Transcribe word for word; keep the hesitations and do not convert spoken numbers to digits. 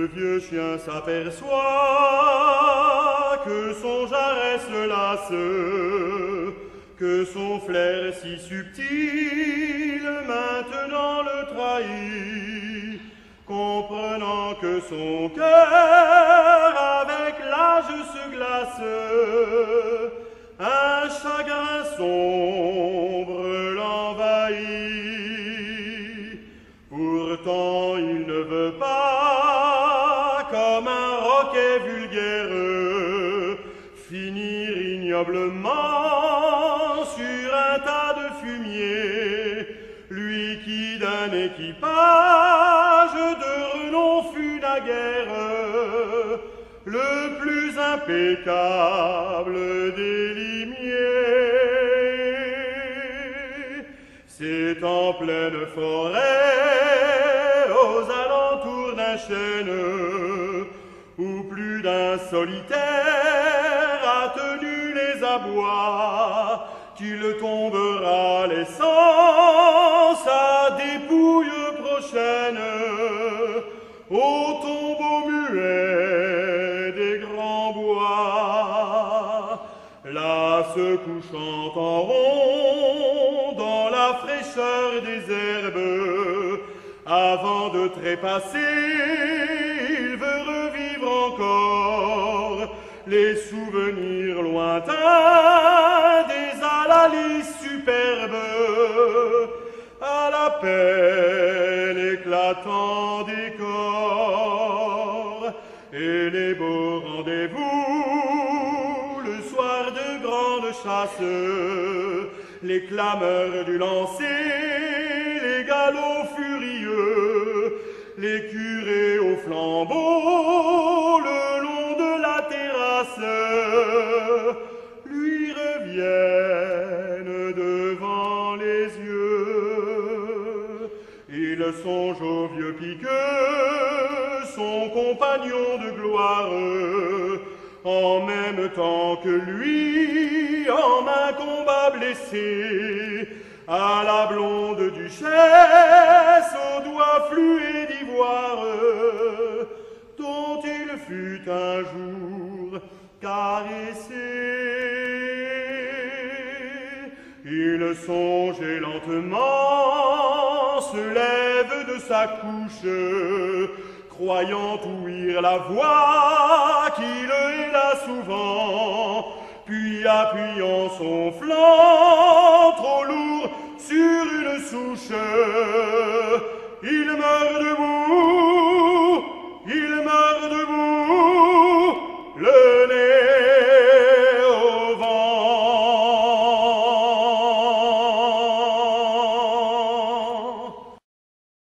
le vieux chien s'aperçoit que son jarret se lasse, que son flair si subtil maintenant le trahit, comprenant que son cœur avec l'âge se glace, un chagrin sombre l'envahit. Pourtant il ne veut pas, comme un roquet vulgaire, finir ignoblement sur un tas de fumier, lui qui d'un équipage de renom fut naguère le plus impeccable des limiers. C'est en pleine forêt, aux alentours d'un chêne, où plus d'un solitaire a tenu les abois, qu'il tombera laissant sa dépouille prochaine au tombeau muet des grands bois. Là, se couchant en rond dans la fraîcheur des herbes, avant de trépasser, il veut revivre encore les souvenirs lointains des Alalis superbes, à la peine éclatant des corps, et les beaux rendez-vous le soir de grande chasse, les clameurs du lancer, les galops furieux, les curés au flambeau le long de la terrasse lui reviennent devant les yeux. Il songe au vieux piqueux, son compagnon de gloire, en même temps que lui, en un combat blessé, à la blonde duchesse aux doigts fluets d'ivoire, dont il fut un jour caressé. Il songe et lentement se lève de sa couche, croyant ouïr la voix qui le héla souvent, puis appuyant son flanc trop lourd sur une souche,